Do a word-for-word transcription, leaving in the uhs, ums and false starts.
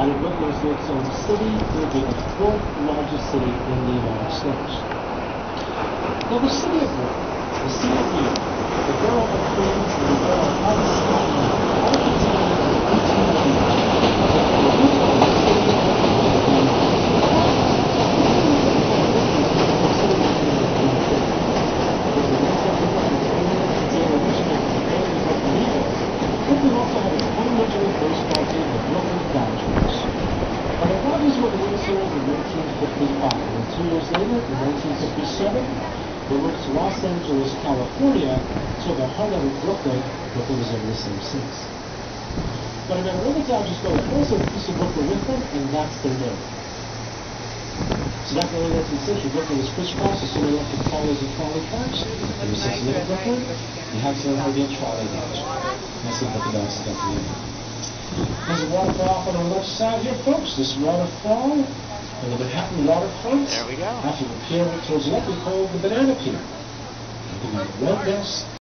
Where Brooklyn is its own city, it will be the fourth largest city in the United States. Now the city of Brooklyn, the city of New York, the borough of Queens, and the borough of Hudson, all contained in eighteen communities. The root of the city of Brooklyn Brooklyn also had its own Major League Baseball team, the Brooklyn Dodgers. But the Dodgers were the World Series in nineteen fifty-five, and two years later, in nineteen fifty-seven, they moved to Los Angeles, California, so they're hung out in Brooklyn. Brooklyn was ever the same since. But remember, when the Dodgers go, there's also a piece of Brooklyn with them, and that's their name. So back in the nineteenth century, Brooklyn was crisscrossed, so they left the callers and trolley cars. Ever since you live in Brooklyn, you have to learn how to be a trolley dodger. That's what Brooklyn Dodgers got to live. There's a waterfall on the left side here, folks. This waterfall, and the Manhattan waterfront. There we go. After the pier towards the left, we call the Banana Pier. Looking at red this.